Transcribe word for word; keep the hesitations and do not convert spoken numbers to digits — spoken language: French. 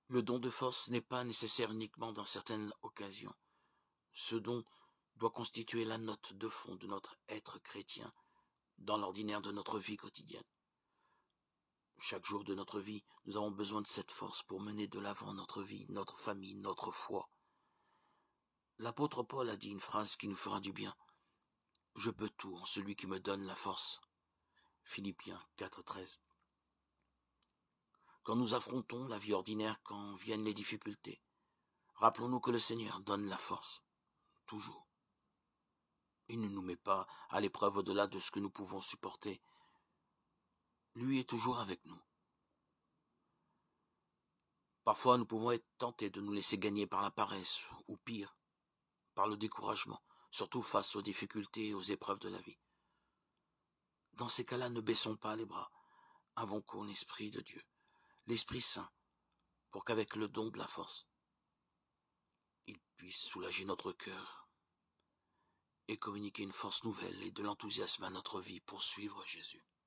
Le don de force n'est pas nécessaire uniquement dans certaines occasions. Ce don doit constituer la note de fond de notre être chrétien dans l'ordinaire de notre vie quotidienne. Chaque jour de notre vie, nous avons besoin de cette force pour mener de l'avant notre vie, notre famille, notre foi. L'apôtre Paul a dit une phrase qui nous fera du bien. « Je peux tout en celui qui me donne la force ». Philippiens quatre, treize. Quand nous affrontons la vie ordinaire, quand viennent les difficultés, rappelons-nous que le Seigneur donne la force, toujours. Il ne nous met pas à l'épreuve au-delà de ce que nous pouvons supporter. Lui est toujours avec nous. Parfois, nous pouvons être tentés de nous laisser gagner par la paresse, ou pire, par le découragement, surtout face aux difficultés et aux épreuves de la vie. Dans ces cas-là, ne baissons pas les bras, invoquons l'Esprit de Dieu, l'Esprit Saint, pour qu'avec le don de la force, il puisse soulager notre cœur et communiquer une force nouvelle et de l'enthousiasme à notre vie pour suivre Jésus.